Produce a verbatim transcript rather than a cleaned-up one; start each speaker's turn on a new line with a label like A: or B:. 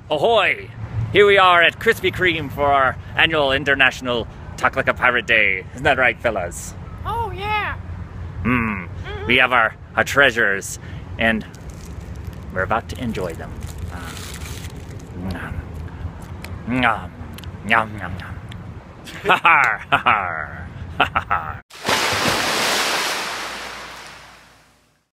A: Ahoy! Here we are at Krispy Kreme for our annual International Talk Like a Pirate Day. Isn't that right, fellas?
B: Oh, yeah.
A: Hmm. Mm-hmm. We have our, our treasures, and we're about to enjoy them. Nom. Nom. Nom, nom, nom. Ha ha ha ha ha ha.